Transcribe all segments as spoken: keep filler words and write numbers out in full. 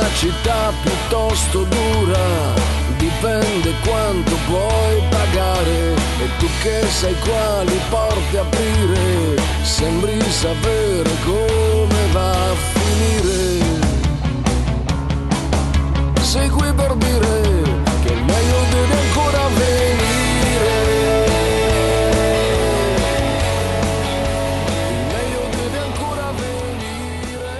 città piuttosto dura, dipende quanto puoi pagare, e tu che sai quali porte aprire, sembri sapere come va a finire. Sei qui per dire che il meglio deve ancora venire, il meglio deve ancora venire.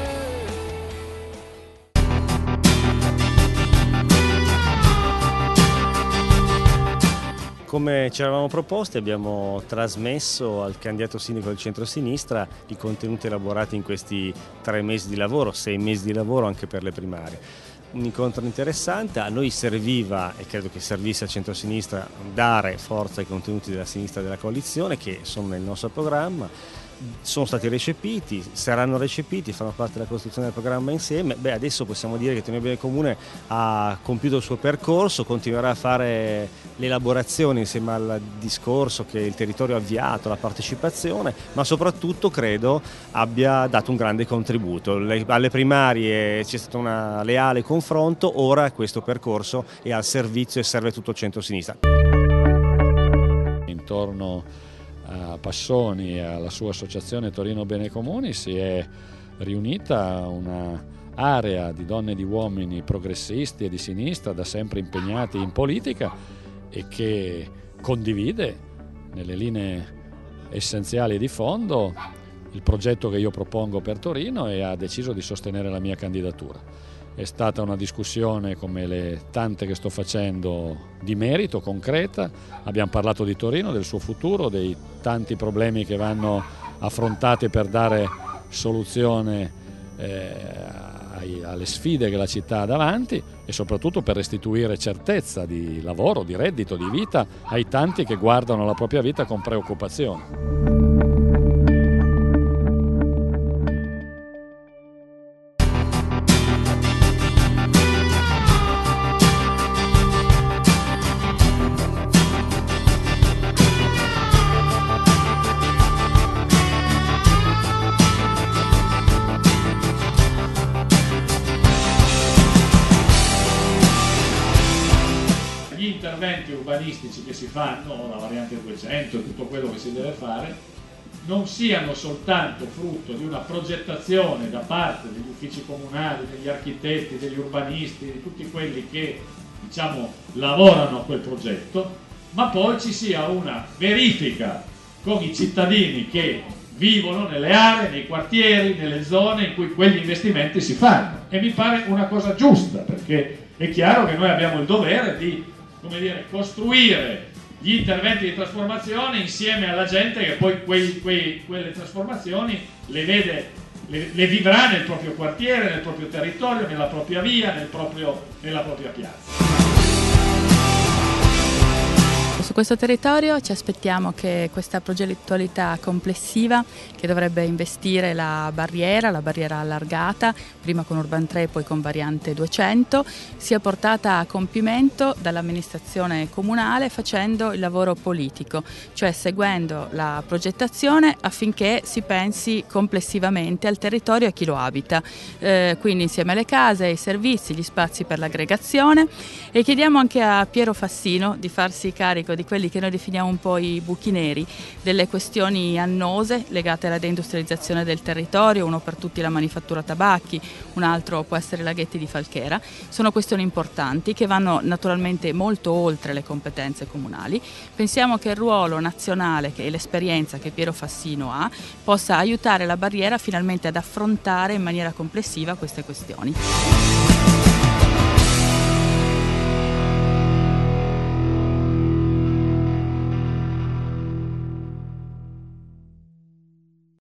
Come ci eravamo proposti, abbiamo trasmesso al candidato sindaco del centro-sinistra i contenuti elaborati in questi tre mesi di lavoro, sei mesi di lavoro anche per le primarie. Un incontro interessante, a noi serviva, e credo che servisse al centro-sinistra, dare forza ai contenuti della sinistra della coalizione che sono nel nostro programma. Sono stati recepiti, saranno recepiti, fanno parte della costruzione del programma insieme. Beh, adesso possiamo dire che Torino Bene Comune ha compiuto il suo percorso, continuerà a fare l'elaborazione insieme al discorso che il territorio ha avviato, la partecipazione, ma soprattutto credo abbia dato un grande contributo. Le, alle primarie c'è stato un leale confronto, ora questo percorso è al servizio e serve tutto il centro-sinistra. Intorno a Passoni e alla sua associazione Torino Bene Comuni si è riunita un'area di donne e di uomini progressisti e di sinistra da sempre impegnati in politica e che condivide nelle linee essenziali e di fondo il progetto che io propongo per Torino e ha deciso di sostenere la mia candidatura. È stata una discussione, come le tante che sto facendo, di merito, concreta. Abbiamo parlato di Torino, del suo futuro, dei tanti problemi che vanno affrontati per dare soluzione eh, ai, alle sfide che la città ha davanti e soprattutto per restituire certezza di lavoro, di reddito, di vita ai tanti che guardano la propria vita con preoccupazione. Gli interventi urbanistici che si fanno, la variante duecento e tutto quello che si deve fare, non siano soltanto frutto di una progettazione da parte degli uffici comunali, degli architetti, degli urbanisti, di tutti quelli che, diciamo, lavorano a quel progetto, ma poi ci sia una verifica con i cittadini che vivono nelle aree, nei quartieri, nelle zone in cui quegli investimenti si fanno. E mi pare una cosa giusta, perché è chiaro che noi abbiamo il dovere di, come dire, costruire gli interventi di trasformazione insieme alla gente che poi quei, quei, quelle trasformazioni le vede, le, le vivrà nel proprio quartiere, nel proprio territorio, nella propria via, nel proprio, nella propria piazza. Su questo territorio ci aspettiamo che questa progettualità complessiva, che dovrebbe investire la barriera, la barriera allargata, prima con Urban tre e poi con variante duecento, sia portata a compimento dall'amministrazione comunale facendo il lavoro politico, cioè seguendo la progettazione affinché si pensi complessivamente al territorio e a chi lo abita, eh, quindi insieme alle case, ai servizi, gli spazi per l'aggregazione, e chiediamo anche a Piero Fassino di farsi carico di quelli che noi definiamo un po' i buchi neri, delle questioni annose legate alla deindustrializzazione del territorio, uno per tutti la manifattura tabacchi, un altro può essere laghetti di Falchera. Sono questioni importanti che vanno naturalmente molto oltre le competenze comunali. Pensiamo che il ruolo nazionale e l'esperienza che Piero Fassino ha possa aiutare la barriera finalmente ad affrontare in maniera complessiva queste questioni.